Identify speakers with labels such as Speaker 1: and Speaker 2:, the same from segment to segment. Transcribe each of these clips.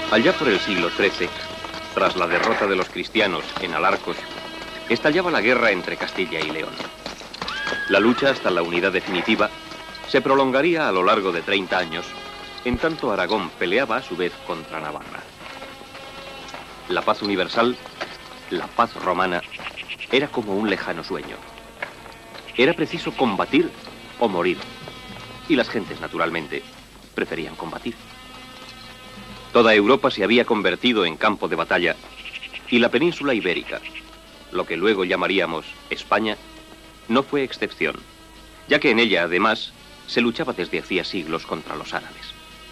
Speaker 1: Allá por el siglo XIII, tras la derrota de los cristianos en Alarcos, estallaba la guerra entre Castilla y León. La lucha hasta la unidad definitiva se prolongaría a lo largo de 30 años, en tanto Aragón peleaba a su vez contra Navarra. La paz universal, la paz romana, era como un lejano sueño. Era preciso combatir o morir, y las gentes, naturalmente, preferían combatir. Toda Europa se había convertido en campo de batalla, y la península ibérica, lo que luego llamaríamos España, no fue excepción, ya que en ella, además, se luchaba desde hacía siglos contra los árabes.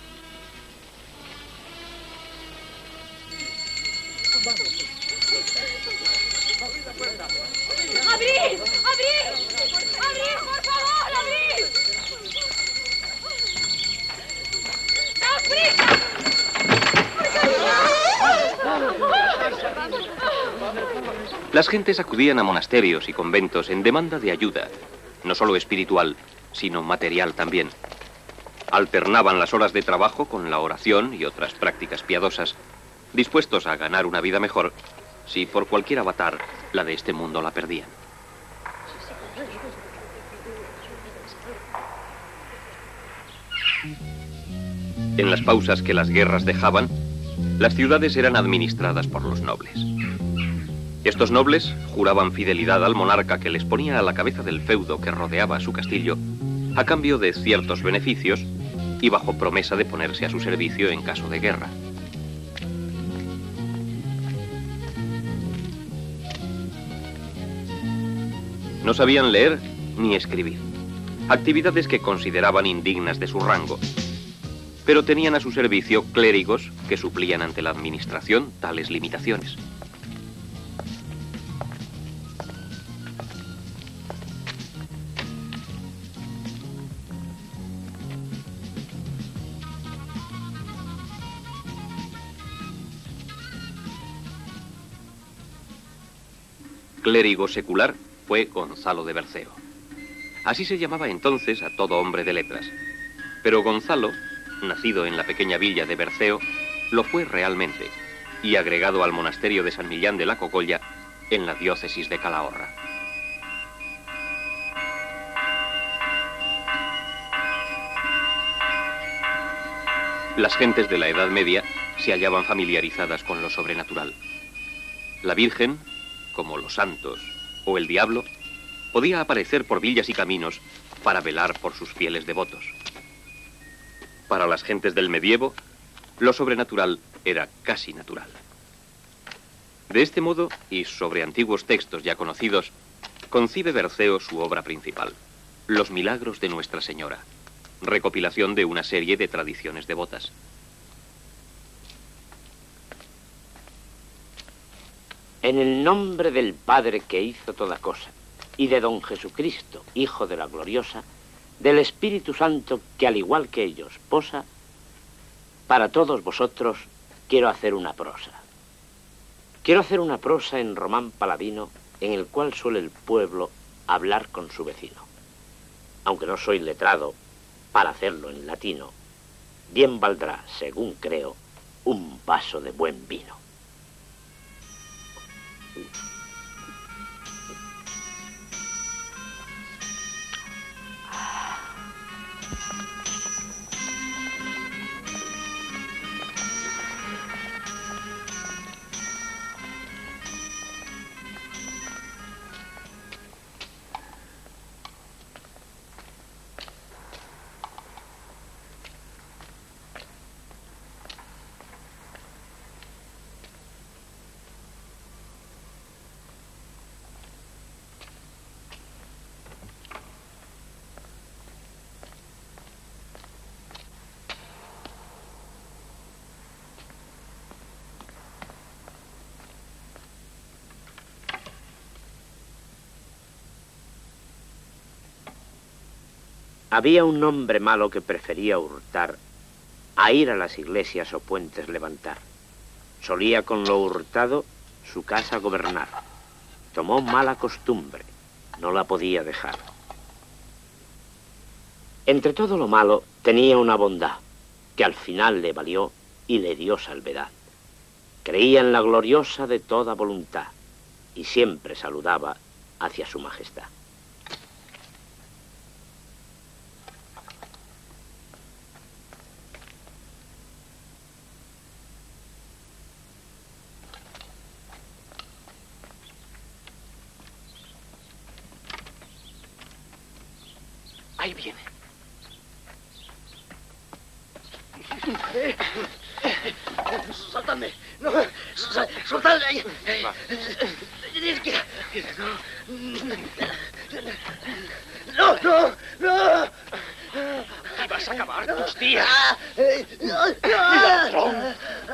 Speaker 2: ¡Abrid! ¡Abrid! ¡Abrid, por favor! ¡Abrid! ¡Daos prisa!
Speaker 1: Las gentes acudían a monasterios y conventos en demanda de ayuda, no solo espiritual, sino material también. Alternaban las horas de trabajo con la oración y otras prácticas piadosas, dispuestos a ganar una vida mejor, si por cualquier avatar la de este mundo la perdían. En las pausas que las guerras dejaban, las ciudades eran administradas por los nobles. Estos nobles juraban fidelidad al monarca que les ponía a la cabeza del feudo que rodeaba su castillo, a cambio de ciertos beneficios y bajo promesa de ponerse a su servicio en caso de guerra. No sabían leer ni escribir, actividades que consideraban indignas de su rango, pero tenían a su servicio clérigos que suplían ante la administración tales limitaciones. Clérigo secular fue Gonzalo de Berceo. Así se llamaba entonces a todo hombre de letras. Pero Gonzalo, nacido en la pequeña villa de Berceo, lo fue realmente, y agregado al monasterio de San Millán de la Cocolla, en la diócesis de Calahorra. Las gentes de la Edad Media se hallaban familiarizadas con lo sobrenatural. La Virgen, como los santos o el diablo, podía aparecer por villas y caminos para velar por sus fieles devotos. Para las gentes del medievo, lo sobrenatural era casi natural. De este modo, y sobre antiguos textos ya conocidos, concibe Berceo su obra principal, Los Milagros de Nuestra Señora, recopilación de una serie de tradiciones devotas.
Speaker 3: En el nombre del Padre que hizo toda cosa, y de don Jesucristo, Hijo de la Gloriosa, del Espíritu Santo que al igual que ellos posa, para todos vosotros quiero hacer una prosa. Quiero hacer una prosa en román paladino en el cual suele el pueblo hablar con su vecino. Aunque no soy letrado para hacerlo en latino, bien valdrá, según creo, un vaso de buen vino. Había un hombre malo que prefería hurtar a ir a las iglesias o puentes levantar. Solía con lo hurtado su casa gobernar. Tomó mala costumbre, no la podía dejar. Entre todo lo malo tenía una bondad que al final le valió y le dio salvedad. Creía en la gloriosa de toda voluntad y siempre saludaba hacia su majestad.
Speaker 4: Ahí viene. ¡Soltadme! ¡No! ¡Soltadme! ¡No, no, no! ¡Y vas a acabar tus días! ¡Ladrón!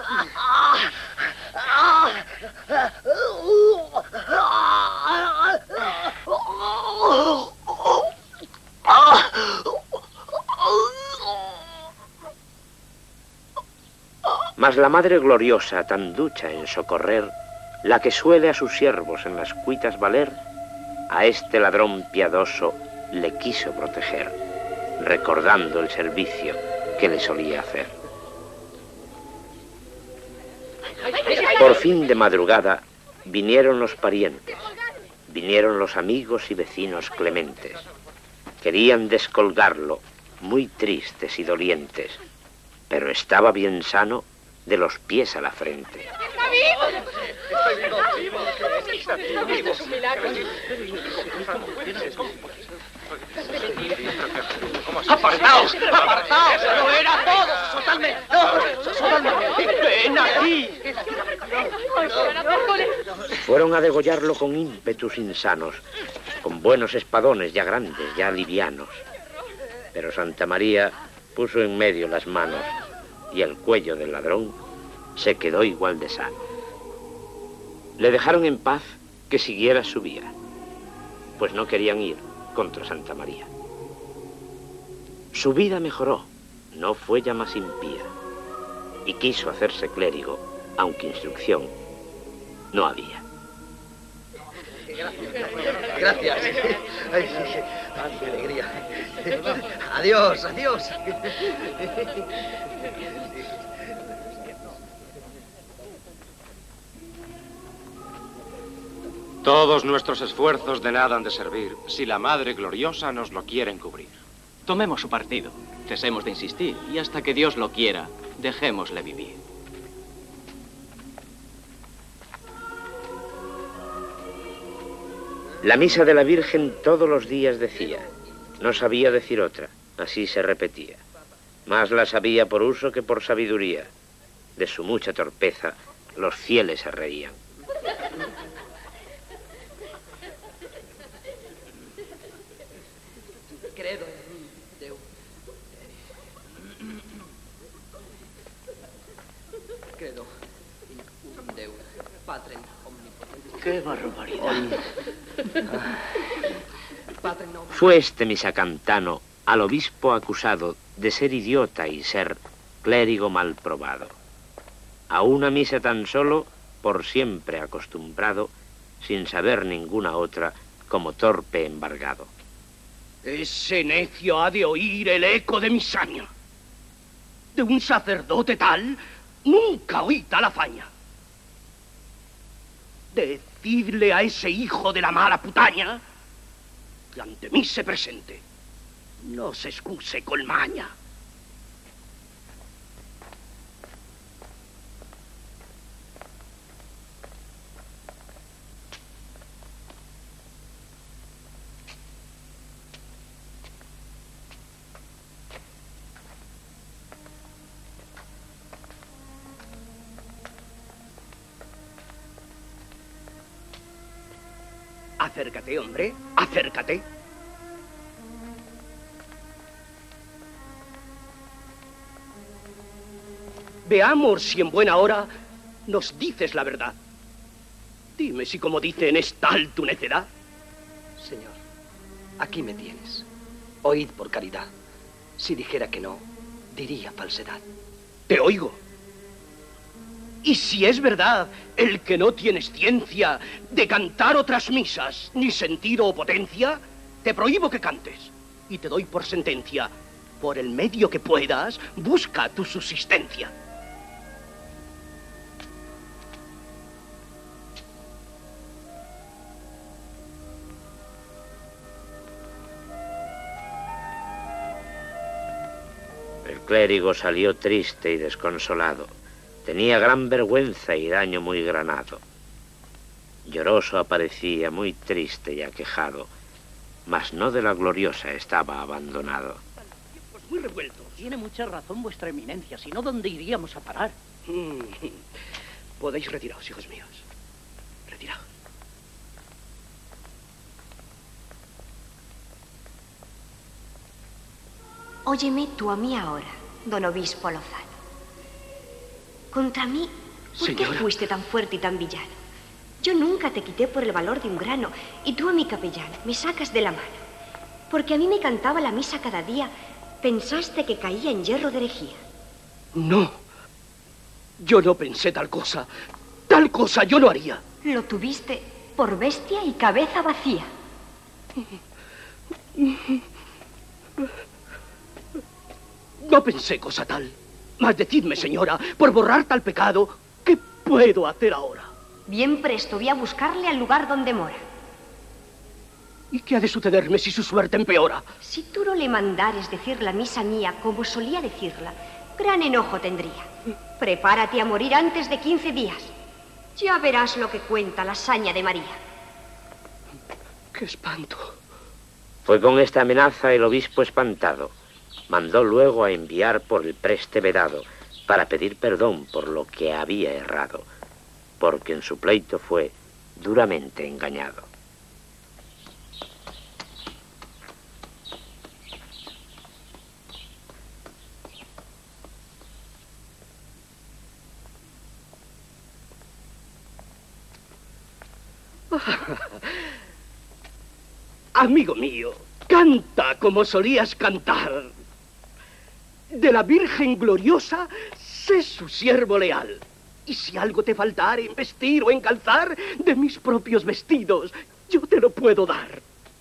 Speaker 3: Mas la Madre Gloriosa, tan ducha en socorrer, la que suele a sus siervos en las cuitas valer, a este ladrón piadoso le quiso proteger, recordando el servicio que le solía hacer. Por fin de madrugada vinieron los parientes, vinieron los amigos y vecinos clementes. Querían descolgarlo, muy tristes y dolientes, pero estaba bien sano de los pies a la frente.
Speaker 2: ¡Está vivo!
Speaker 4: ¡Estoy vivo! ¡Está vivo!
Speaker 2: ¡Es un milagro!
Speaker 4: ¡Apartaos! ¡Apartaos! ¡No era todo! ¡Soltadme! ¡No! ¡Soltadme! ¡Ven aquí!
Speaker 3: Fueron a degollarlo con ímpetus insanos, con buenos espadones ya grandes, ya livianos. Pero Santa María puso en medio las manos y el cuello del ladrón se quedó igual de sano. Le dejaron en paz que siguiera su vía, pues no querían ir contra Santa María. Su vida mejoró, no fue ya más impía, y quiso hacerse clérigo, aunque instrucción no había.
Speaker 4: Gracias. Ay, qué alegría. Adiós, adiós.
Speaker 5: Todos nuestros esfuerzos de nada han de servir si la Madre Gloriosa nos lo quiere encubrir.
Speaker 6: Tomemos su partido, cesemos de insistir y hasta que Dios lo quiera, dejémosle vivir.
Speaker 3: La misa de la Virgen todos los días decía, no sabía decir otra, así se repetía. Más la sabía por uso que por sabiduría. De su mucha torpeza, los fieles se reían.
Speaker 4: Credo in Deo. Credo in un Deo, Patrem omnipotens.
Speaker 3: ¡Qué barbaridad!
Speaker 4: Patrem omnipotens.
Speaker 3: Fue este misacantano al obispo acusado de ser idiota y ser clérigo mal probado. A una misa tan solo, por siempre acostumbrado, sin saber ninguna otra, como torpe embargado.
Speaker 7: Ese necio ha de oír el eco de mi saña. De un sacerdote tal, nunca oí tal hazaña. Decidle a ese hijo de la mala putaña que ante mí se presente. No se excuse con maña. Acércate, hombre, acércate. Veamos si en buena hora nos dices la verdad. Dime si, como dicen, es tal tu necedad.
Speaker 4: Señor, aquí me tienes. Oíd por caridad. Si dijera que no, diría falsedad.
Speaker 7: Te oigo. Y si es verdad el que no tienes ciencia de cantar otras misas, ni sentido o potencia, te prohíbo que cantes. Y te doy por sentencia, por el medio que puedas, busca tu subsistencia.
Speaker 3: clérigo salió triste y desconsolado. Tenía gran vergüenza y daño muy granado. Lloroso aparecía, muy triste y aquejado, mas no de la gloriosa estaba abandonado.
Speaker 7: Pues muy revueltos.
Speaker 8: Tiene mucha razón vuestra eminencia, si no, ¿dónde iríamos a parar?
Speaker 7: Podéis retiraros, hijos míos. Retiraos.
Speaker 9: Óyeme tú a mí ahora, don obispo Lozano. Contra mí, ¿por qué
Speaker 7: Señora.
Speaker 9: fuiste tan fuerte y tan villano? Yo nunca te quité por el valor de un grano, y tú a mi capellán me sacas de la mano. Porque a mí me cantaba la misa cada día, pensaste que caía en hierro de herejía.
Speaker 7: No. Yo no pensé tal cosa. Tal cosa yo no haría.
Speaker 9: Lo tuviste por bestia y cabeza vacía.
Speaker 7: No pensé cosa tal. Mas decidme, señora, por borrar tal pecado, ¿qué puedo hacer ahora?
Speaker 9: Bien presto voy a buscarle al lugar donde mora.
Speaker 7: ¿Y qué ha de sucederme si su suerte empeora?
Speaker 9: Si tú no le mandares decir la misa mía como solía decirla, gran enojo tendría. Prepárate a morir antes de 15 días. Ya verás lo que cuenta la hazaña de María.
Speaker 7: ¡Qué espanto!
Speaker 3: Fue con esta amenaza el obispo espantado. Mandó luego a enviar por el preste vedado para pedir perdón por lo que había errado, porque en su pleito fue duramente engañado.
Speaker 7: Amigo mío, canta como solías cantar. De la Virgen gloriosa, sé su siervo leal. Y si algo te faltare en vestir o en calzar, de mis propios vestidos, yo te lo puedo dar.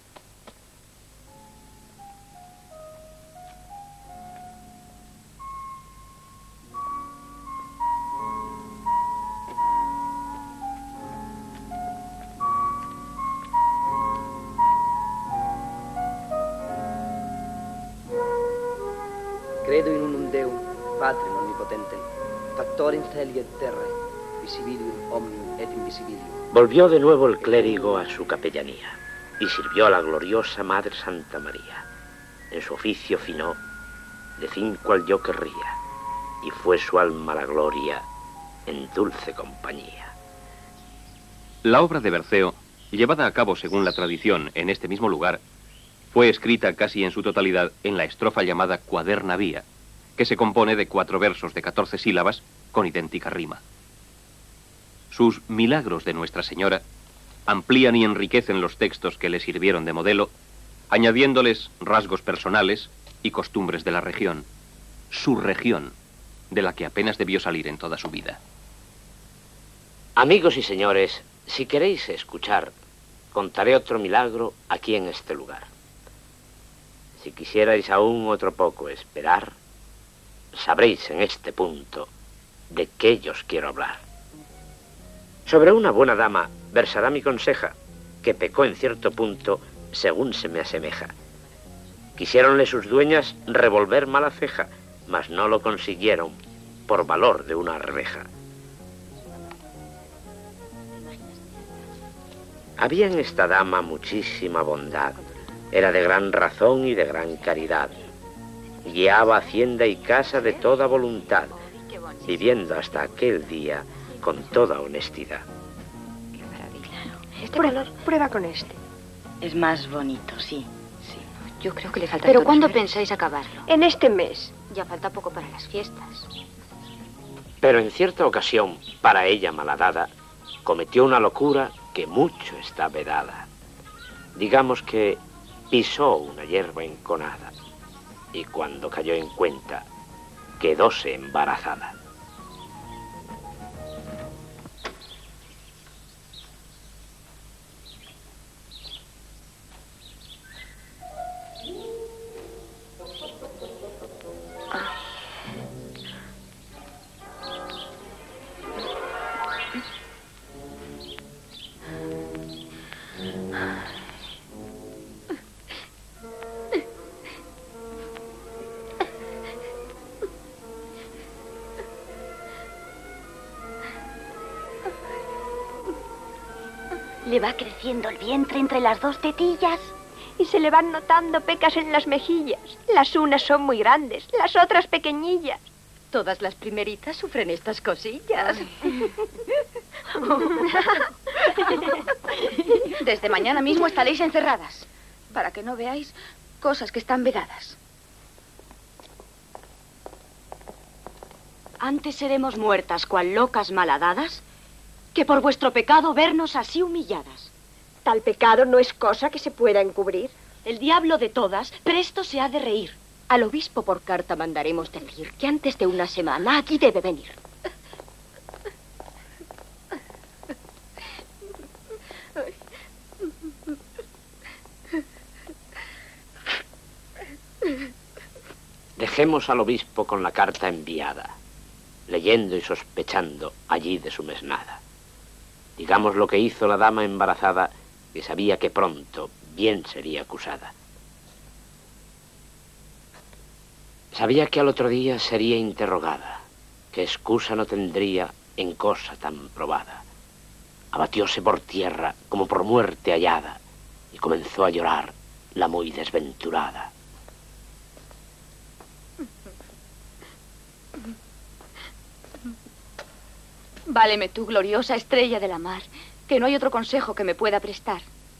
Speaker 4: Credo in unum Deum, Patrem omnipotentem, factorem celi et terrae, visibilium omnium et invisibilium.
Speaker 3: Volvió de nuevo el clérigo a su capellanía y sirvió a la gloriosa Madre Santa María. En su oficio finó, de fin cual yo querría, y fue su alma la gloria en dulce compañía.
Speaker 1: La obra de Berceo, llevada a cabo según la tradición en este mismo lugar, fue escrita casi en su totalidad en la estrofa llamada Cuaderna Vía, que se compone de 4 versos de 14 sílabas con idéntica rima. Sus Milagros de Nuestra Señora amplían y enriquecen los textos que le sirvieron de modelo, añadiéndoles rasgos personales y costumbres de la región, su región, de la que apenas debió salir en toda su vida.
Speaker 3: Amigos y señores, si queréis escuchar, contaré otro milagro aquí en este lugar. Si quisierais aún otro poco esperar, sabréis en este punto de qué yo os quiero hablar. Sobre una buena dama versará mi conseja, que pecó en cierto punto según se me asemeja. Quisiéronle sus dueñas revolver mala ceja, mas no lo consiguieron por valor de una rebeja. Había en esta dama muchísima bondad, era de gran razón y de gran caridad. Guiaba hacienda y casa de toda voluntad, viviendo hasta aquel día con toda honestidad.
Speaker 10: Qué maravilla. Prueba con este.
Speaker 11: Es más bonito, sí.
Speaker 10: Yo creo que le falta.
Speaker 11: ¿Pero cuándo pensáis acabarlo?
Speaker 10: En este mes.
Speaker 11: Ya falta poco para las fiestas.
Speaker 3: Pero en cierta ocasión, para ella malhadada, cometió una locura que mucho está vedada. Digamos que pisó una hierba enconada y cuando cayó en cuenta, quedóse embarazada.
Speaker 11: Le va creciendo el vientre entre las dos tetillas.
Speaker 10: Y se le van notando pecas en las mejillas. Las unas son muy grandes, las otras pequeñillas.
Speaker 11: Todas las primeritas sufren estas cosillas. Desde mañana mismo estaréis encerradas, para que no veáis cosas que están vedadas. Antes seremos muertas cual locas malhadadas, que por vuestro pecado vernos así humilladas.
Speaker 10: Tal pecado no es cosa que se pueda encubrir.
Speaker 11: El diablo de todas presto se ha de reír. Al obispo por carta mandaremos decir que antes de una semana aquí debe venir.
Speaker 3: Dejemos al obispo con la carta enviada, leyendo y sospechando allí de su mesnada. Digamos lo que hizo la dama embarazada, que sabía que pronto bien sería acusada. Sabía que al otro día sería interrogada, que excusa no tendría en cosa tan probada. Abatióse por tierra como por muerte hallada y comenzó a llorar la muy desventurada.
Speaker 11: Váleme tú, gloriosa estrella de la mar, que no hay otro consejo que me pueda prestar.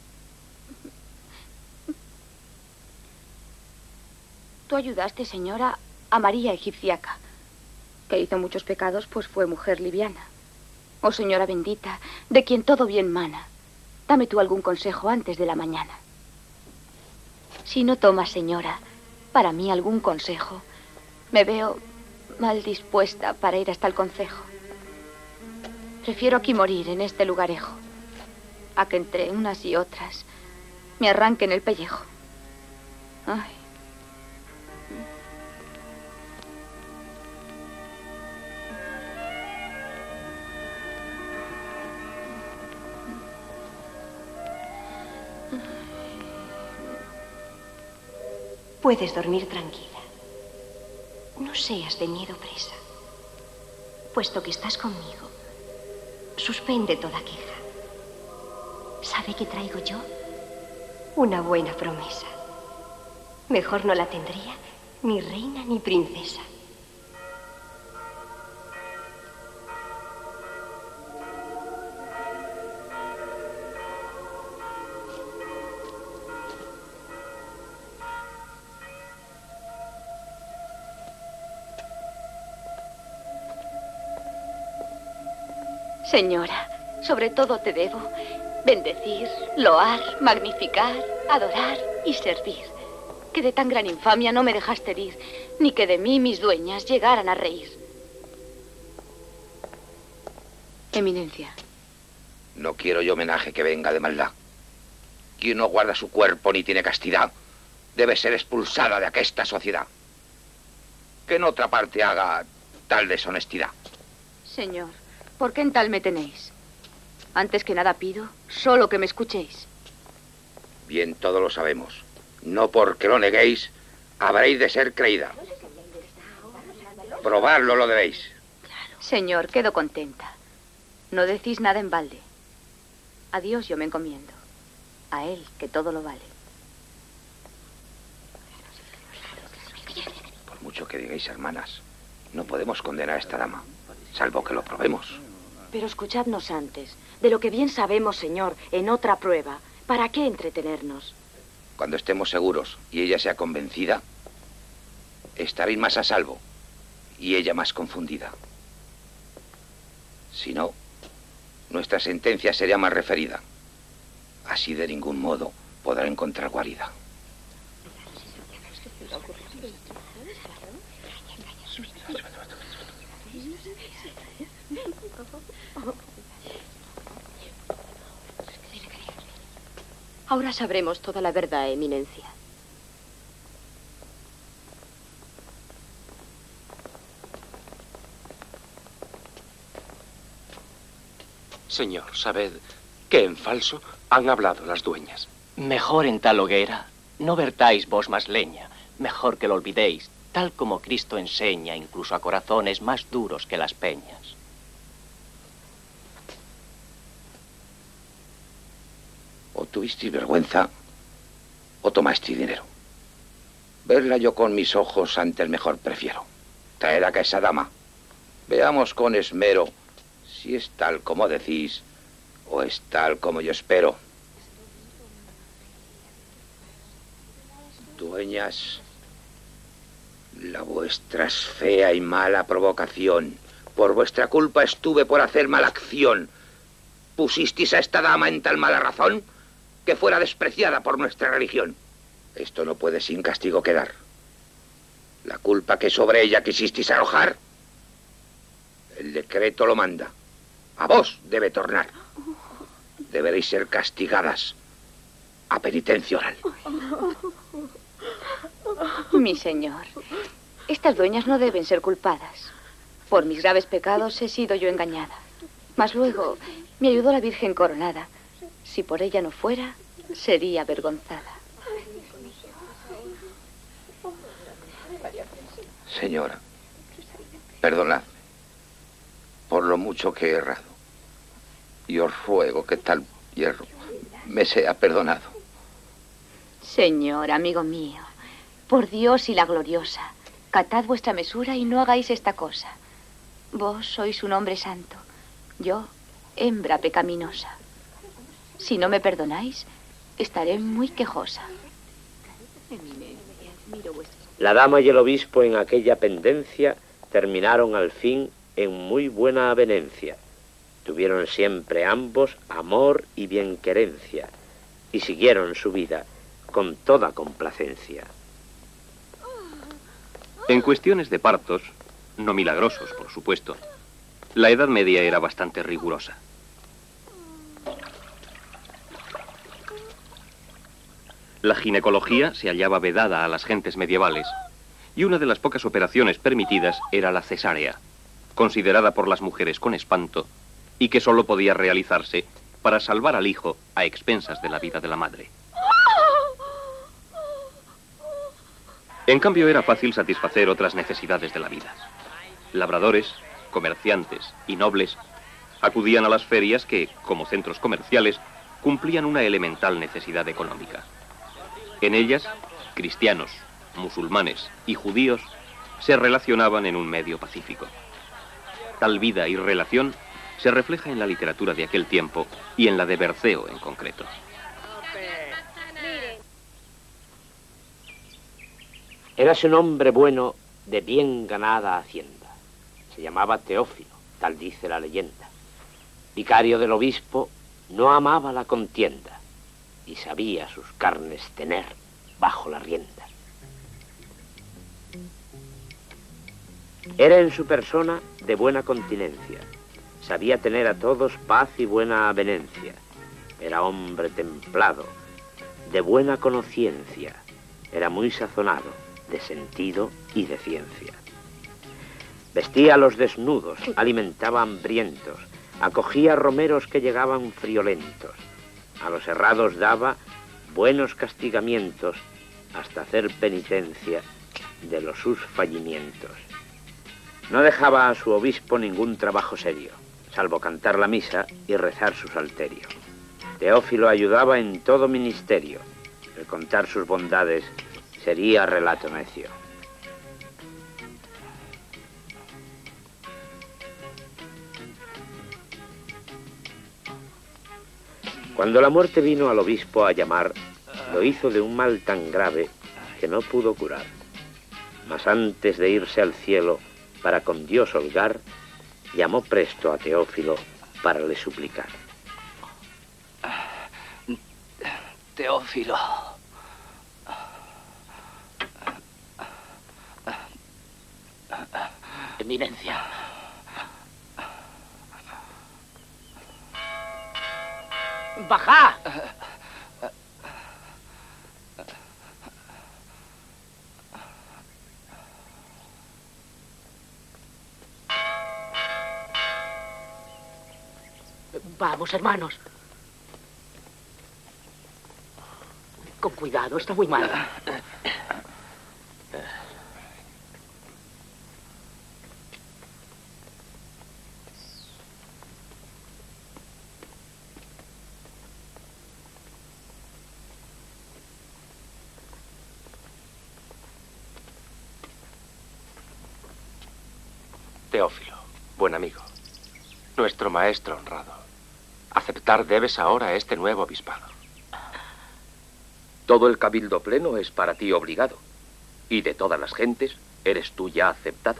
Speaker 11: Tú ayudaste, señora, a María egipciaca, que hizo muchos pecados, pues fue mujer liviana. Oh, señora bendita, de quien todo bien mana, dame tú algún consejo antes de la mañana. Si no tomas, señora, para mí algún consejo, me veo mal dispuesta para ir hasta el concejo. Prefiero aquí morir en este lugarejo, a que entre unas y otras me arranquen el pellejo. Ay.
Speaker 9: Puedes dormir tranquila. No seas de miedo presa. Puesto que estás conmigo, suspende toda queja. ¿Sabe qué traigo yo? Una buena promesa. Mejor no la tendría ni reina ni princesa.
Speaker 11: Señora, sobre todo te debo bendecir, loar, magnificar, adorar y servir. Que de tan gran infamia no me dejaste herir, ni que de mí mis dueñas llegaran a reír. Eminencia.
Speaker 12: No quiero yo homenaje que venga de maldad. Quien no guarda su cuerpo ni tiene castidad debe ser expulsada de aquesta sociedad. Que en otra parte haga tal deshonestidad.
Speaker 11: Señor, ¿por qué en tal me tenéis? Antes que nada pido solo que me escuchéis.
Speaker 12: Bien, todo lo sabemos. No porque lo neguéis, habréis de ser creída. Probarlo lo debéis.
Speaker 11: Señor, quedo contenta. No decís nada en balde. A Dios yo me encomiendo. A Él, que todo lo vale.
Speaker 12: Por mucho que digáis, hermanas, no podemos condenar a esta dama, salvo que lo probemos.
Speaker 11: Pero escuchadnos antes. De lo que bien sabemos, señor, en otra prueba. ¿Para qué entretenernos?
Speaker 12: Cuando estemos seguros y ella sea convencida, estaréis más a salvo y ella más confundida. Si no, nuestra sentencia sería más referida. Así de ningún modo podrá encontrar guarida.
Speaker 11: Ahora sabremos toda la verdad, Eminencia.
Speaker 5: Señor, sabed que en falso han hablado las dueñas.
Speaker 6: Mejor en tal hoguera no vertáis vos más leña. Mejor que lo olvidéis, tal como Cristo enseña, incluso a corazones más duros que las peñas.
Speaker 12: O tuvisteis vergüenza o tomasteis dinero. Verla yo con mis ojos ante el mejor prefiero. Traed acá a esa dama. Veamos con esmero si es tal como decís o es tal como yo espero. Dueñas, la vuestra es fea y mala provocación. Por vuestra culpa estuve por hacer mala acción. Pusisteis a esta dama en tal mala razón que fuera despreciada por nuestra religión. Esto no puede sin castigo quedar. La culpa que sobre ella quisisteis arrojar, el decreto lo manda. A vos debe tornar. Deberéis ser castigadas a penitencia oral.
Speaker 11: Mi señor, estas dueñas no deben ser culpadas. Por mis graves pecados he sido yo engañada. Mas luego me ayudó la Virgen coronada. Si por ella no fuera, sería avergonzada.
Speaker 12: Señora, perdonadme por lo mucho que he errado. Y os ruego que tal hierro me sea perdonado.
Speaker 11: Señor, amigo mío, por Dios y la gloriosa, catad vuestra mesura y no hagáis esta cosa. Vos sois un hombre santo, yo, hembra pecaminosa. Si no me perdonáis, estaré muy quejosa.
Speaker 3: La dama y el obispo en aquella pendencia terminaron al fin en muy buena avenencia. Tuvieron siempre ambos amor y bienquerencia y siguieron su vida con toda complacencia.
Speaker 1: En cuestiones de partos, no milagrosos, por supuesto, la Edad Media era bastante rigurosa. La ginecología se hallaba vedada a las gentes medievales y una de las pocas operaciones permitidas era la cesárea, considerada por las mujeres con espanto y que solo podía realizarse para salvar al hijo a expensas de la vida de la madre. En cambio, era fácil satisfacer otras necesidades de la vida. Labradores, comerciantes y nobles acudían a las ferias que, como centros comerciales, cumplían una elemental necesidad económica. En ellas, cristianos, musulmanes y judíos se relacionaban en un medio pacífico. Tal vida y relación se refleja en la literatura de aquel tiempo y en la de Berceo en concreto.
Speaker 3: Érase un hombre bueno de bien ganada hacienda. Se llamaba Teófilo, tal dice la leyenda. Vicario del obispo, no amaba la contienda y sabía sus carnes tener bajo la rienda. Era en su persona de buena continencia. Sabía tener a todos paz y buena avenencia. Era hombre templado, de buena conciencia. Era muy sazonado, de sentido y de ciencia. Vestía a los desnudos, alimentaba hambrientos, acogía romeros que llegaban friolentos. A los errados daba buenos castigamientos hasta hacer penitencia de los sus fallimientos. No dejaba a su obispo ningún trabajo serio, salvo cantar la misa y rezar su salterio. Teófilo ayudaba en todo ministerio. El contar sus bondades sería relato necio. Cuando la muerte vino al obispo a llamar, lo hizo de un mal tan grave que no pudo curar. Mas antes de irse al cielo para con Dios holgar, llamó presto a Teófilo para le suplicar.
Speaker 4: Teófilo.
Speaker 8: Eminencia. ¡Baja! Vamos, hermanos. Con cuidado, está muy mal.
Speaker 5: Teófilo, buen amigo, nuestro maestro honrado, aceptar debes ahora este nuevo obispado.
Speaker 13: Todo el cabildo pleno es para ti obligado, y de todas las gentes eres tú ya aceptado.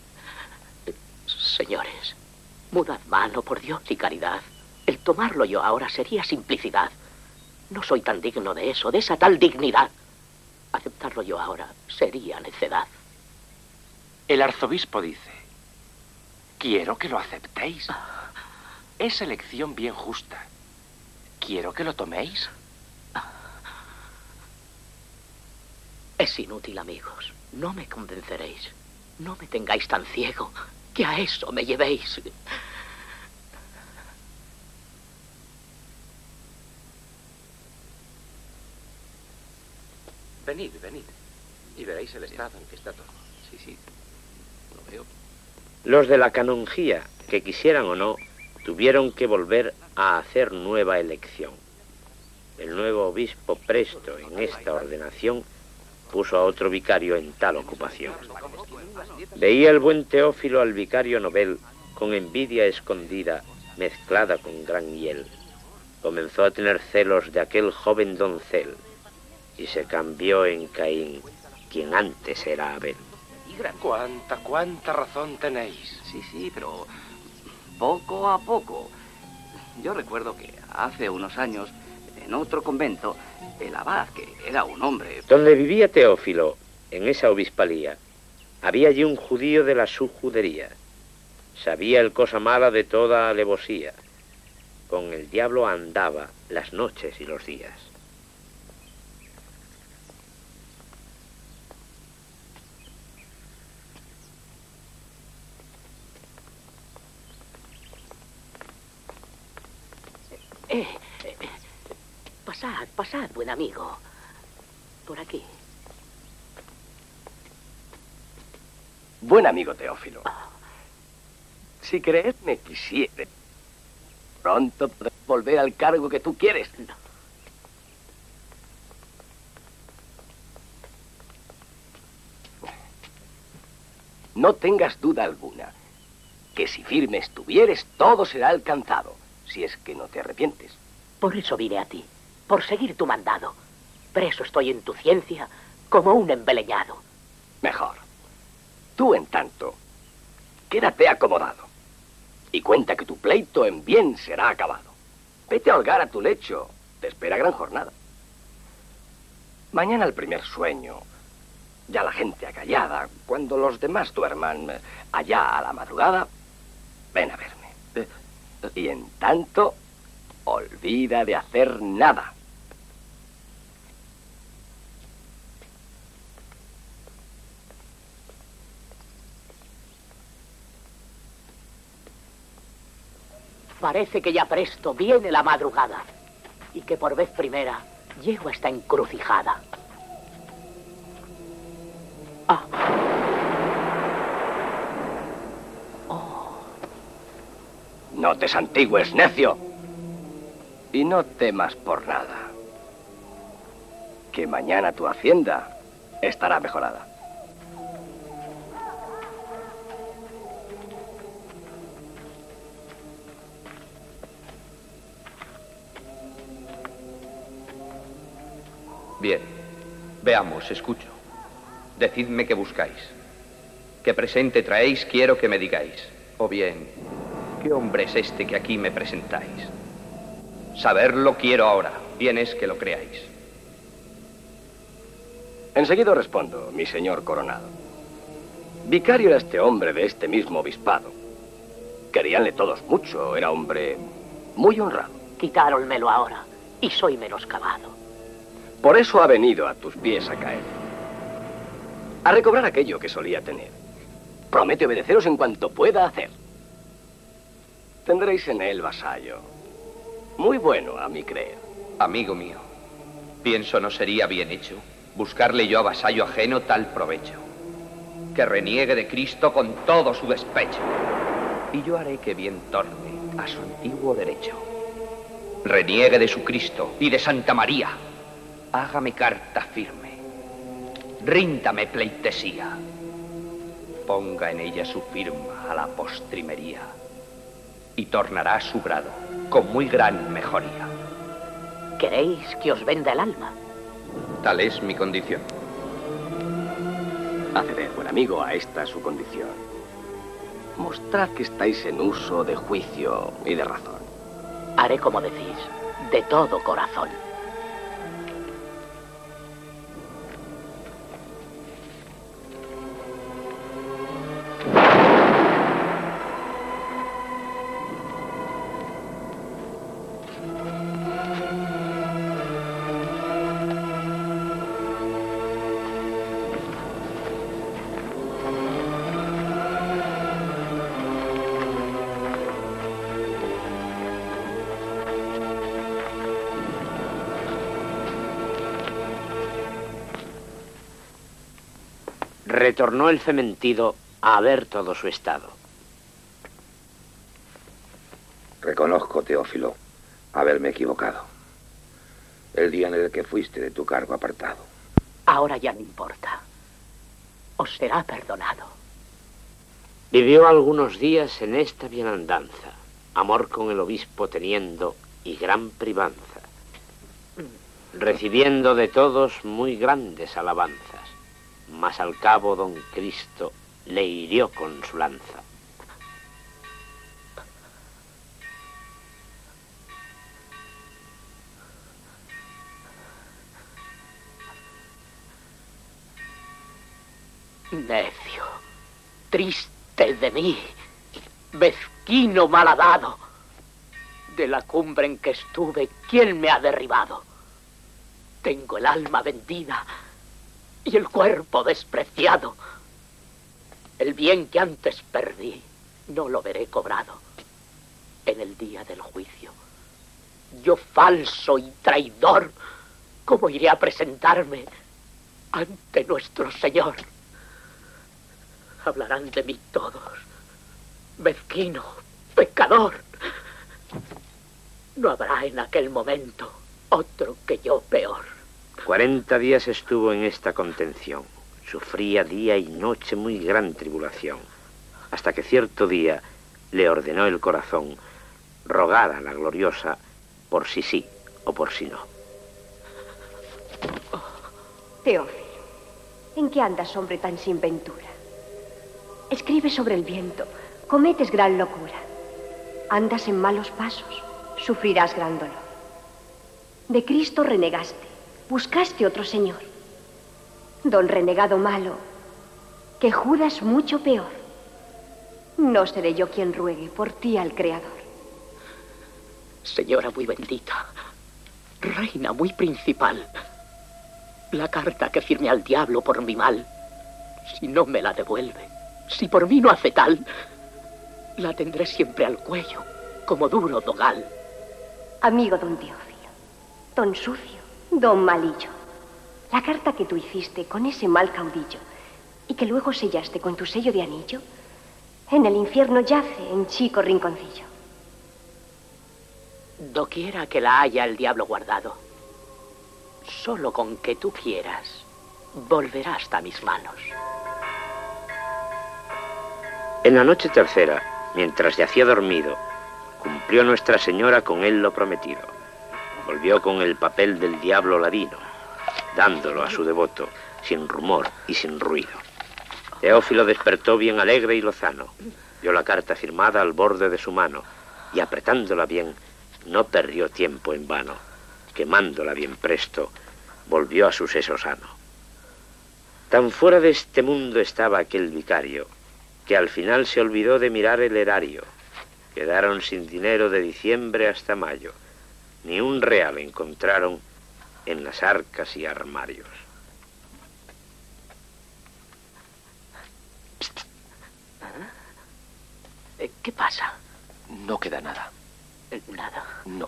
Speaker 8: Señores, mudad mano por Dios y caridad. El tomarlo yo ahora sería simplicidad. No soy tan digno de eso, de esa tal dignidad. Aceptarlo yo ahora sería necedad.
Speaker 5: El arzobispo dice, quiero que lo aceptéis. Es elección bien justa. Quiero que lo toméis.
Speaker 8: Es inútil, amigos. No me convenceréis. No me tengáis tan ciego, que a eso me llevéis.
Speaker 13: Venid, venid, y veréis el estado en que está todo. Sí, lo veo.
Speaker 3: Los de la canonjía, que quisieran o no, tuvieron que volver a hacer nueva elección. El nuevo obispo presto en esta ordenación puso a otro vicario en tal ocupación. Veía el buen Teófilo al vicario novel con envidia escondida mezclada con gran hiel. Comenzó a tener celos de aquel joven doncel y se cambió en Caín, quien antes era Abel.
Speaker 5: Cuánta razón tenéis.
Speaker 4: Sí, pero poco a poco. Yo recuerdo que hace unos años, en otro convento, el abad, que era un hombre...
Speaker 3: Donde vivía Teófilo, en esa obispalía, había allí un judío de la subjudería. Sabía el cosa mala de toda alevosía. Con el diablo andaba las noches y los días.
Speaker 8: Pasad, buen amigo. Por aquí.
Speaker 14: Buen amigo Teófilo. Si creed me quisiere, pronto podrás volver al cargo que tú quieres. No tengas duda alguna, que si firme estuvieres, todo será alcanzado, si es que no te arrepientes.
Speaker 8: Por eso vine a ti, por seguir tu mandado. Preso estoy en tu ciencia, como un embeleñado.
Speaker 14: Mejor. Tú, en tanto, quédate acomodado. Y cuenta que tu pleito en bien será acabado. Vete a holgar a tu lecho. Te espera gran jornada. Mañana al primer sueño, ya la gente acallada, cuando los demás duerman, allá a la madrugada, ven a verme. Y en tanto, olvida de hacer nada.
Speaker 8: Parece que ya presto viene la madrugada y que por vez primera llego a esta encrucijada.
Speaker 14: No te santigües, necio. Y no temas por nada. Que mañana tu hacienda estará mejorada.
Speaker 15: Bien, veamos, escucho. Decidme qué buscáis. ¿Qué presente traéis? Quiero que me digáis. O bien, ¿qué hombre es este que aquí me presentáis? Saberlo quiero ahora. Bien es que lo creáis.
Speaker 14: Enseguida respondo, mi señor coronado. Vicario era este hombre de este mismo obispado. Queríanle todos mucho, era hombre muy honrado.
Speaker 8: Quitáronmelo ahora y soy menoscabado.
Speaker 14: Por eso ha venido a tus pies a caer. A recobrar aquello que solía tener. Promete obedeceros en cuanto pueda hacer. Tendréis en él vasallo. Muy bueno, a mi creer.
Speaker 15: Amigo mío, pienso no sería bien hecho buscarle yo a vasallo ajeno tal provecho, que reniegue de Cristo con todo su despecho. Y yo haré que bien torne a su antiguo derecho. Reniegue de su Cristo y de Santa María. Hágame carta firme. Ríndame pleitesía. ponga en ella su firma a la postrimería y tornará a su grado con muy gran mejoría.
Speaker 8: ¿Queréis que os venda el alma?
Speaker 1: Tal es mi condición.
Speaker 14: Acceded, buen amigo, a esta su condición. Mostrad que estáis en uso de juicio y de razón.
Speaker 8: Haré como decís, de todo corazón.
Speaker 3: Retornó el fementido a ver todo su estado.
Speaker 12: Reconozco, Teófilo, haberme equivocado. El día en el que fuiste de tu cargo apartado.
Speaker 8: Ahora ya no importa. Os será perdonado.
Speaker 3: Vivió algunos días en esta bienandanza, amor con el obispo teniendo y gran privanza, recibiendo de todos muy grandes alabanzas. Mas al cabo don Cristo le hirió con su lanza.
Speaker 8: Necio, triste de mí, mezquino malhadado. De la cumbre en que estuve, ¿quién me ha derribado? Tengo el alma vendida y el cuerpo despreciado. El bien que antes perdí, no lo veré cobrado en el día del juicio. Yo, falso y traidor, ¿cómo iré a presentarme ante nuestro Señor? Hablarán de mí todos, mezquino, pecador. No habrá en aquel momento otro que yo peor.
Speaker 3: 40 días estuvo en esta contención. Sufría día y noche muy gran tribulación, hasta que cierto día le ordenó el corazón rogar a la gloriosa por si sí o por si no.
Speaker 9: Teófilo, ¿en qué andas, hombre tan sin ventura? Escribes sobre el viento, cometes gran locura. Andas en malos pasos, sufrirás gran dolor. De Cristo renegaste, buscaste otro señor. Don renegado malo, que Judas mucho peor. No seré yo quien ruegue por ti al Creador.
Speaker 8: Señora muy bendita, reina muy principal, la carta que firme al diablo por mi mal, si no me la devuelve, si por mí no hace tal, la tendré siempre al cuello, como duro dogal.
Speaker 9: Amigo don Teófilo, don sucio, don malillo, la carta que tú hiciste con ese mal caudillo y que luego sellaste con tu sello de anillo, en el infierno yace en chico rinconcillo.
Speaker 8: Doquiera que la haya el diablo guardado, solo con que tú quieras, volverá hasta mis manos.
Speaker 3: En la noche tercera, mientras yacía dormido, cumplió Nuestra Señora con él lo prometido. Volvió con el papel del diablo ladino, dándolo a su devoto, sin rumor y sin ruido. Teófilo despertó bien alegre y lozano, vio la carta firmada al borde de su mano, y apretándola bien, no perdió tiempo en vano, quemándola bien presto, volvió a su seso sano. Tan fuera de este mundo estaba aquel vicario, que al final se olvidó de mirar el erario. Quedaron sin dinero de diciembre hasta mayo, ni un real encontraron en las arcas y armarios.
Speaker 8: ¿Qué pasa?
Speaker 5: No queda nada.
Speaker 8: ¿Nada?
Speaker 5: No.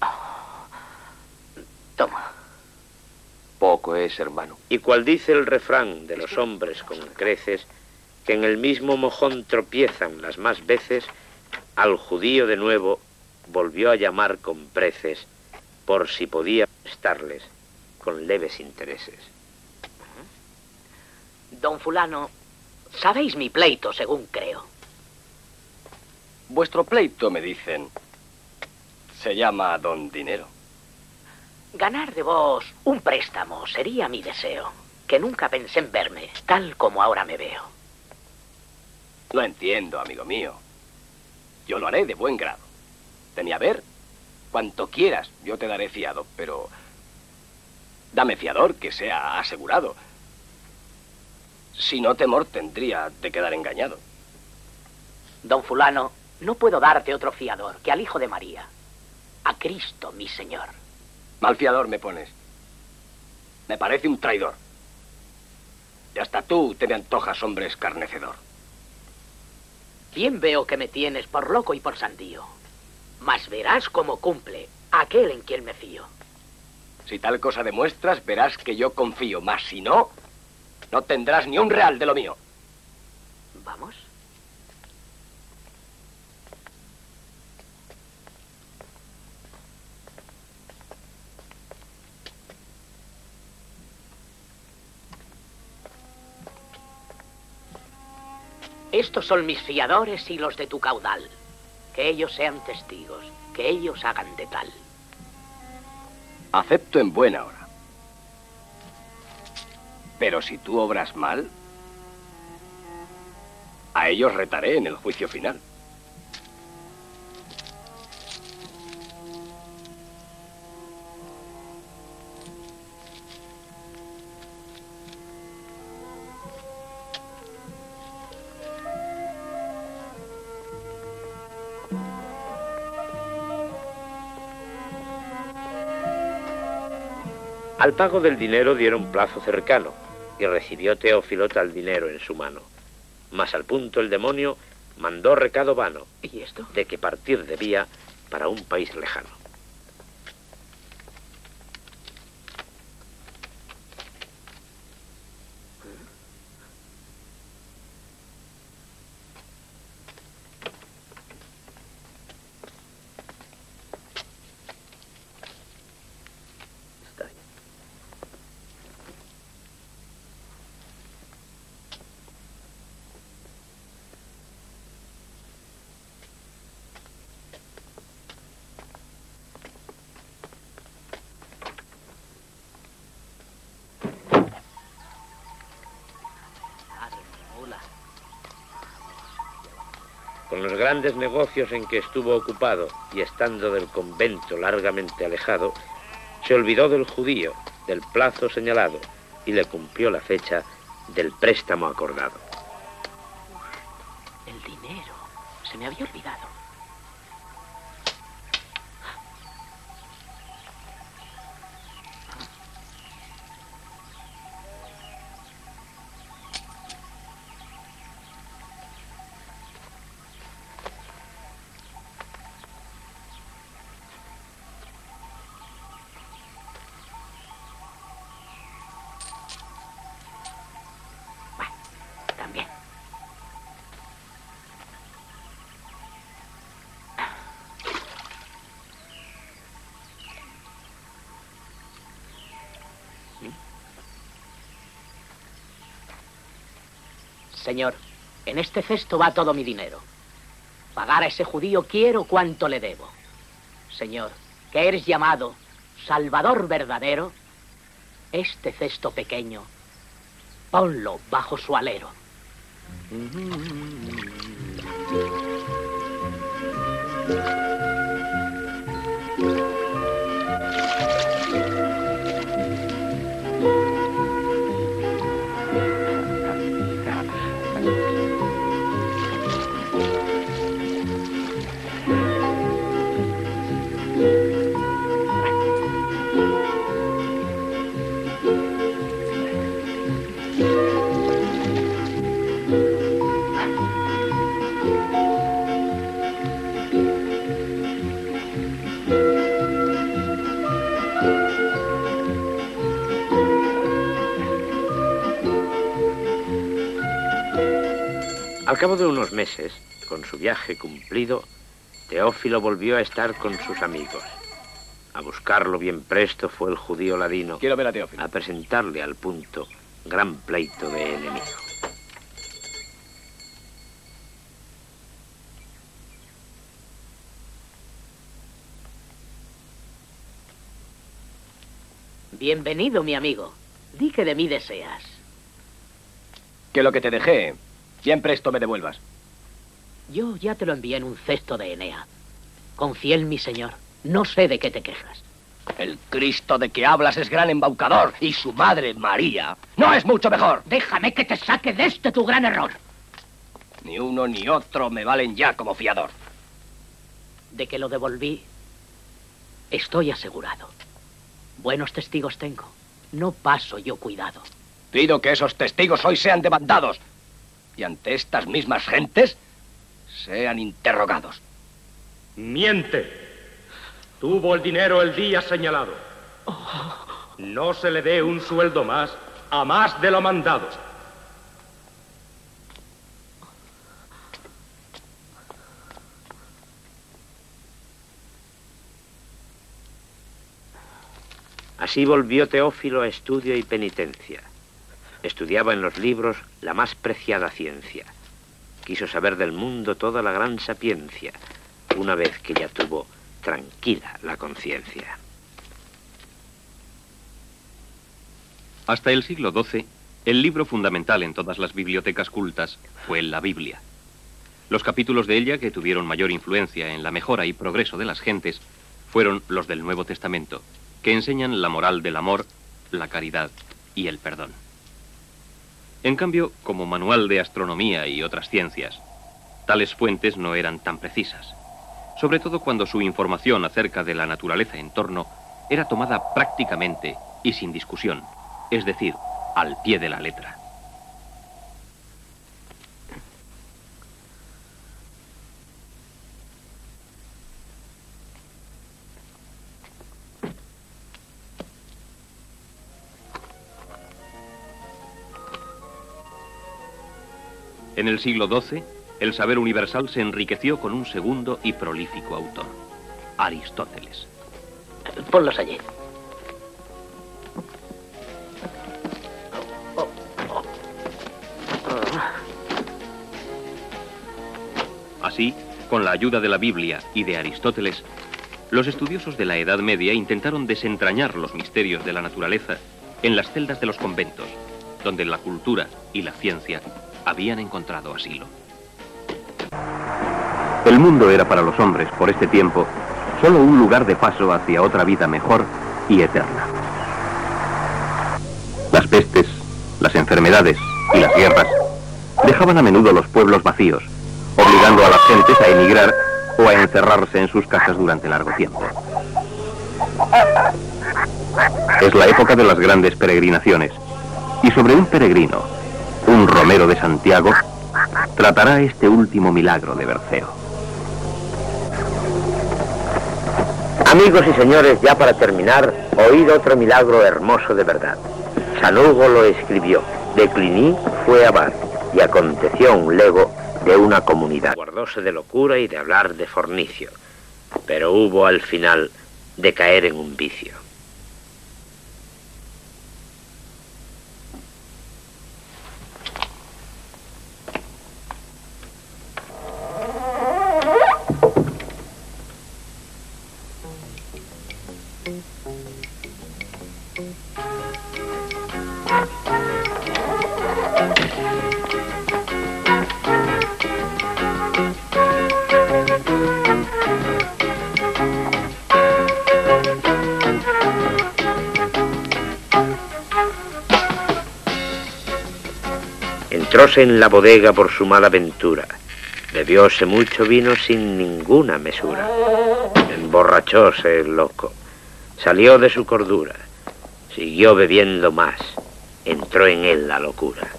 Speaker 8: Toma.
Speaker 5: Poco es, hermano.
Speaker 3: Y cual dice el refrán de los hombres con creces, que en el mismo mojón tropiezan las más veces, al judío de nuevo volvió a llamar con preces, por si podía prestarles con leves intereses.
Speaker 8: Don fulano, Sabéis mi pleito, según creo.
Speaker 14: Vuestro pleito, me dicen, se llama Don Dinero.
Speaker 8: Ganar de vos un préstamo sería mi deseo, que nunca pensé en verme tal como ahora me veo.
Speaker 14: Lo entiendo, amigo mío. Yo lo haré de buen grado. Ven a ver, cuanto quieras, yo te daré fiado, pero dame fiador que sea asegurado. Si no, temor tendría de quedar engañado.
Speaker 8: Don fulano, no puedo darte otro fiador que al Hijo de María, a Cristo mi Señor.
Speaker 14: Mal fiador me pones. Me parece un traidor. Y hasta tú te me antojas hombre escarnecedor.
Speaker 8: Bien veo que me tienes por loco y por sandío, mas verás cómo cumple aquel en quien me fío.
Speaker 14: Si tal cosa demuestras, verás que yo confío, mas si no, no tendrás ni un real de lo mío.
Speaker 8: ¿Vamos? Estos son mis fiadores y los de tu caudal. Que ellos sean testigos, que ellos hagan de tal.
Speaker 14: Acepto en buena hora. Pero si tú obras mal, a ellos retaré en el juicio final.
Speaker 3: Al pago del dinero dieron plazo cercano, y recibió Teófilo tal dinero en su mano. Mas al punto el demonio mandó recado vano.
Speaker 8: ¿Y esto?
Speaker 3: De que partir debía para un país lejano. Con los grandes negocios en que estuvo ocupado y estando del convento largamente alejado, se olvidó del judío, del plazo señalado, y le cumplió la fecha del préstamo acordado.
Speaker 8: El dinero. Se me había olvidado. Señor, en este cesto va todo mi dinero. Pagar a ese judío quiero cuanto le debo. Señor, que eres llamado Salvador verdadero, este cesto pequeño, ponlo bajo su alero.
Speaker 3: Al cabo de unos meses, con su viaje cumplido, Teófilo volvió a estar con sus amigos. A buscarlo bien presto fue el judío ladino.
Speaker 14: Quiero ver a Teófilo.
Speaker 3: A presentarle al punto gran pleito de enemigo.
Speaker 8: Bienvenido, mi amigo. Di que de mí deseas.
Speaker 7: Que lo que te dejé, bien presto me devuelvas.
Speaker 8: Yo ya te lo envié en un cesto de Enea. Confía en mi señor. No sé de qué te quejas.
Speaker 7: El Cristo de que hablas es gran embaucador y su madre, María, no es mucho mejor.
Speaker 8: Déjame que te saque de este tu gran error.
Speaker 7: Ni uno ni otro me valen ya como fiador.
Speaker 8: De que lo devolví, estoy asegurado. Buenos testigos tengo. No paso yo cuidado.
Speaker 7: Pido que esos testigos hoy sean demandados y ante estas mismas gentes sean interrogados.
Speaker 16: Miente. Tuvo el dinero el día señalado. No se le dé un sueldo más a más de lo mandado.
Speaker 3: Así volvió Teófilo a estudio y penitencia. Estudiaba en los libros la más preciada ciencia. Quiso saber del mundo toda la gran sapiencia, una vez que ya tuvo tranquila la conciencia.
Speaker 1: Hasta el siglo XII, el libro fundamental en todas las bibliotecas cultas fue la Biblia. Los capítulos de ella que tuvieron mayor influencia en la mejora y progreso de las gentes fueron los del Nuevo Testamento, que enseñan la moral del amor, la caridad y el perdón. En cambio, como manual de astronomía y otras ciencias, tales fuentes no eran tan precisas, sobre todo cuando su información acerca de la naturaleza en torno era tomada prácticamente y sin discusión, es decir, al pie de la letra. En el siglo XII, el saber universal se enriqueció con un segundo y prolífico autor, Aristóteles.
Speaker 8: Ponlos allí.
Speaker 1: Así, con la ayuda de la Biblia y de Aristóteles, los estudiosos de la Edad Media intentaron desentrañar los misterios de la naturaleza en las celdas de los conventos, donde la cultura y la ciencia habían encontrado asilo. El mundo era para los hombres, por este tiempo, solo un lugar de paso hacia otra vida mejor y eterna. Las pestes, las enfermedades y las guerras dejaban a menudo los pueblos vacíos, obligando a las gentes a emigrar o a encerrarse en sus casas durante largo tiempo. Es la época de las grandes peregrinaciones, y sobre un peregrino, un Romero de Santiago, tratará este último milagro de Berceo.
Speaker 3: Amigos y señores, ya para terminar, oíd otro milagro hermoso de verdad. San Hugo lo escribió. De Cluny fue abad, y aconteció un lego de una comunidad. Guardóse de locura y de hablar de fornicio, pero hubo al final de caer en un vicio. Entróse en la bodega por su mala ventura, bebióse mucho vino sin ninguna mesura, emborrachóse el loco, salió de su cordura, siguió bebiendo más, entró en él la locura.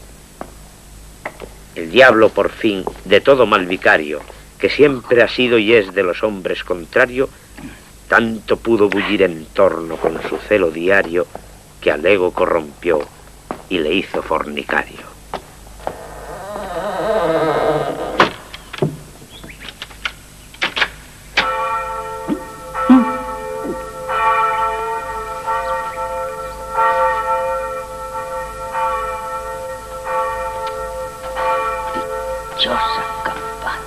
Speaker 3: El diablo por fin, de todo mal vicario, que siempre ha sido y es de los hombres contrario, tanto pudo bullir en torno con su celo diario, que al ego corrompió y le hizo fornicario.
Speaker 8: Dichosa campana.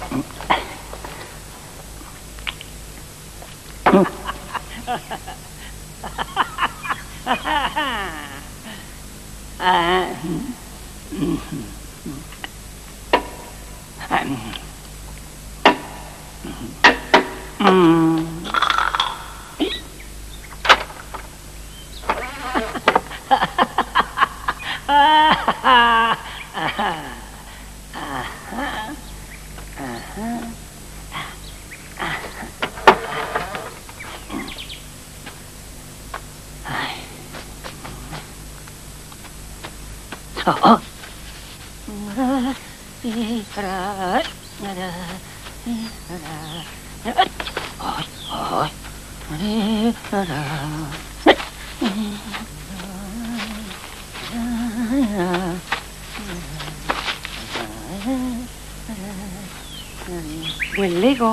Speaker 17: Buen lego.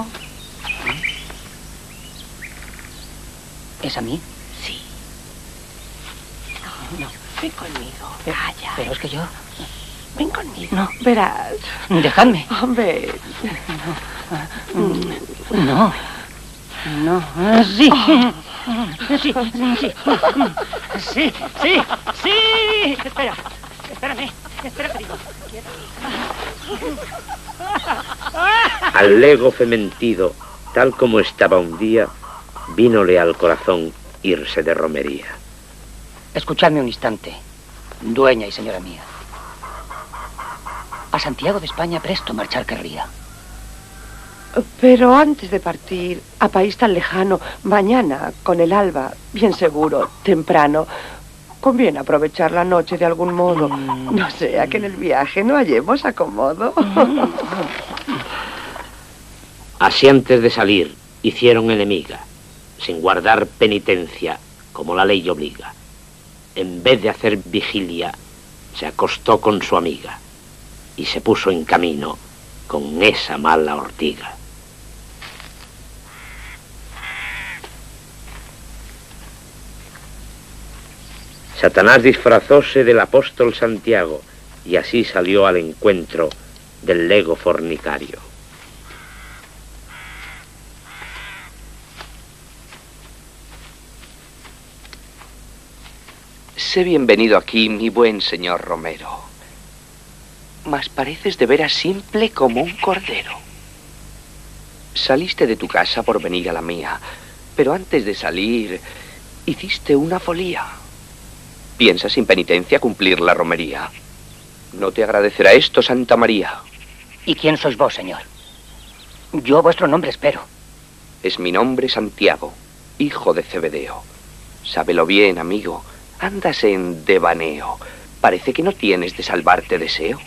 Speaker 8: ¿Es a mí?
Speaker 17: Sí. No, ven conmigo. Calla.
Speaker 8: Pero es que yo...
Speaker 17: Ven conmigo.
Speaker 8: No.
Speaker 17: Verás.
Speaker 8: Dejadme.
Speaker 17: Hombre.
Speaker 8: No. No. Sí. Sí. Sí. Sí. Sí. Sí. Espera. Espérame. Espera, te digo.
Speaker 3: Al lego fementido, tal como estaba un día, vínole al corazón irse de romería.
Speaker 8: Escuchadme un instante, dueña y señora mía. A Santiago de España presto marchar querría.
Speaker 17: Pero antes de partir a país tan lejano, mañana, con el alba, bien seguro, temprano, conviene aprovechar la noche de algún modo. No sea que en el viaje no hallemos acomodo.
Speaker 3: Así antes de salir, hicieron enemiga, sin guardar penitencia, como la ley obliga. En vez de hacer vigilia, se acostó con su amiga y se puso en camino con esa mala ortiga. Satanás disfrazóse del apóstol Santiago y así salió al encuentro del lego fornicario.
Speaker 15: Sé bienvenido aquí, mi buen señor Romero. Mas pareces de veras simple como un cordero. Saliste de tu casa por venir a la mía, pero antes de salir hiciste una folía. ¿Piensas sin penitencia cumplir la romería? ¿No te agradecerá esto, Santa María?
Speaker 8: ¿Y quién sois vos, señor? Yo vuestro nombre espero.
Speaker 15: Es mi nombre Santiago, hijo de Zebedeo. Sábelo bien, amigo. Andas en devaneo. Parece que no tienes de salvarte deseo.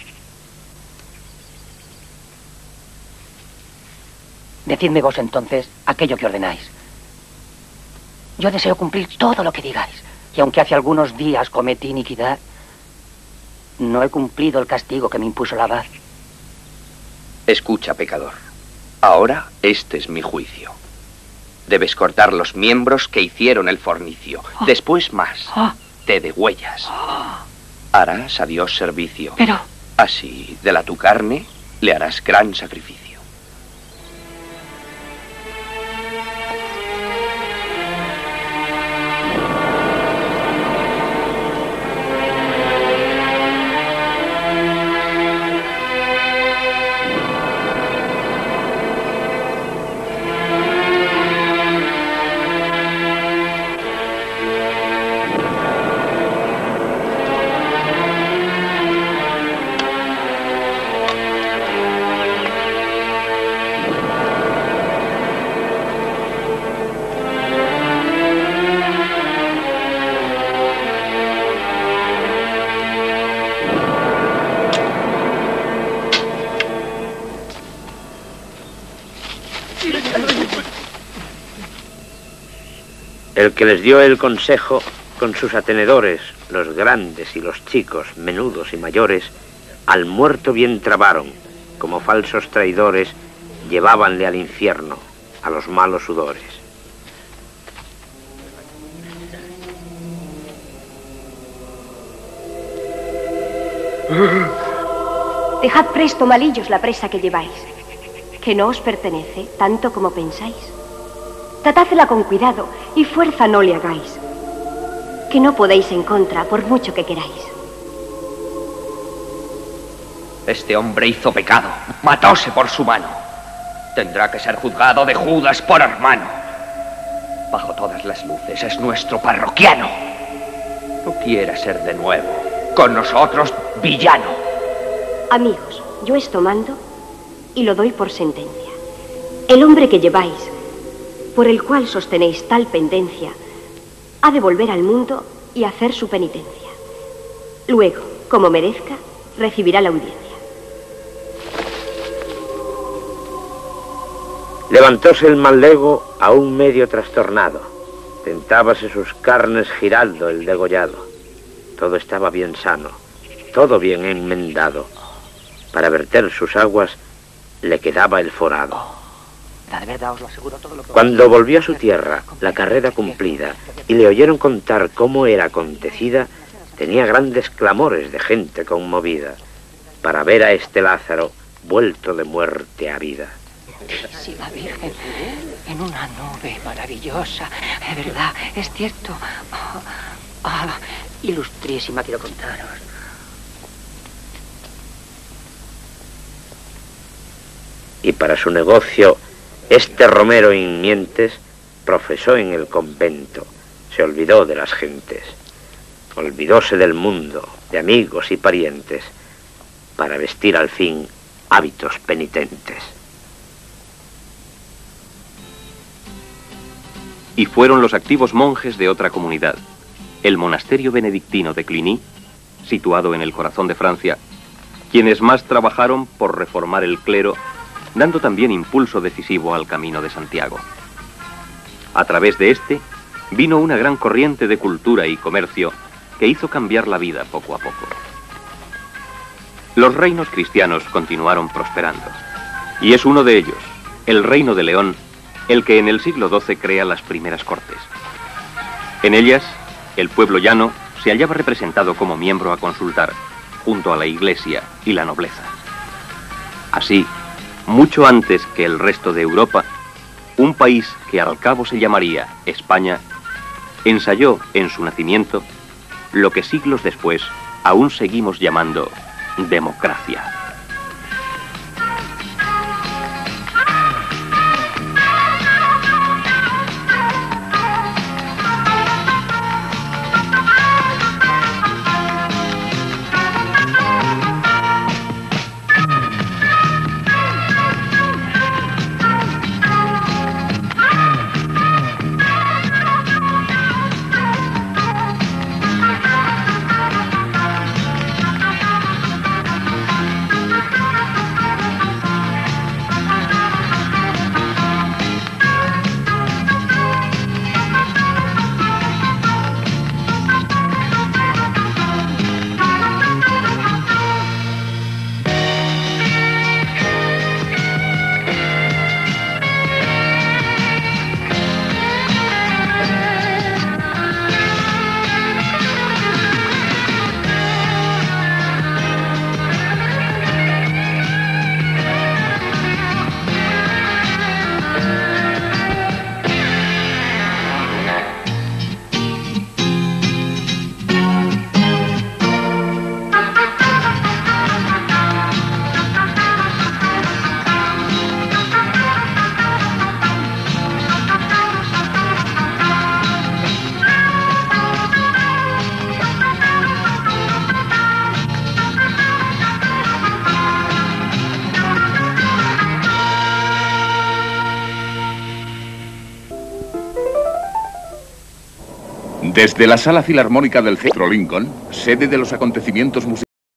Speaker 8: Decidme vos entonces aquello que ordenáis. Yo deseo cumplir todo lo que digáis. Y aunque hace algunos días cometí iniquidad, no he cumplido el castigo que me impuso la abad.
Speaker 15: Escucha, pecador. Ahora este es mi juicio. Debes cortar los miembros que hicieron el fornicio. Después más. Te degüellas. Harás a Dios servicio.
Speaker 17: Pero...
Speaker 15: Así, de la tu carne, le harás gran sacrificio.
Speaker 3: El que les dio el consejo, con sus atenedores, los grandes y los chicos, menudos y mayores, al muerto bien trabaron, como falsos traidores, llevábanle al infierno, a los malos sudores.
Speaker 9: Dejad presto, malillos, la presa que lleváis. que no os pertenece tanto como pensáis. Tratadla con cuidado y fuerza no le hagáis, que no podéis en contra por mucho que queráis.
Speaker 15: Este hombre hizo pecado, matóse por su mano. Tendrá que ser juzgado de Judas por hermano. Bajo todas las luces es nuestro parroquiano. No quiera ser de nuevo con nosotros villano.
Speaker 9: Amigos, yo esto mando y lo doy por sentencia. El hombre que lleváis, por el cual sostenéis tal pendencia, ha de volver al mundo y hacer su penitencia. Luego, como merezca, recibirá la audiencia.
Speaker 3: Levantóse el maldego aún medio trastornado. Tentábase sus carnes Giraldo el degollado. Todo estaba bien sano, todo bien enmendado. Para verter sus aguas le quedaba el forado.
Speaker 18: De verdad os lo aseguro todo lo que...
Speaker 3: Cuando volvió a su tierra, la carrera cumplida, y le oyeron contar cómo era acontecida, tenía grandes clamores de gente conmovida, para ver a este Lázaro vuelto de muerte a vida.
Speaker 18: Sí, la Virgen, en una nube maravillosa, de verdad, es cierto. Ilustrísima, quiero contaros.
Speaker 3: Y para su negocio, este Romero Inmientes profesó en el convento, se olvidó de las gentes, olvidóse del mundo, de amigos y parientes, para vestir al fin hábitos penitentes.
Speaker 1: Y fueron los activos monjes de otra comunidad, el monasterio benedictino de Cluny, situado en el corazón de Francia, quienes más trabajaron por reformar el clero, dando también impulso decisivo al Camino de Santiago. A través de este, vino una gran corriente de cultura y comercio que hizo cambiar la vida poco a poco. Los reinos cristianos continuaron prosperando, y es uno de ellos, el Reino de León, el que en el siglo XII crea las primeras cortes. En ellas, el pueblo llano se hallaba representado como miembro a consultar, junto a la Iglesia y la nobleza. Así, mucho antes que el resto de Europa, un país que al cabo se llamaría España, ensayó en su nacimiento lo que siglos después aún seguimos llamando democracia.
Speaker 19: Desde la Sala Filarmónica del Centro Lincoln, sede de los acontecimientos musicales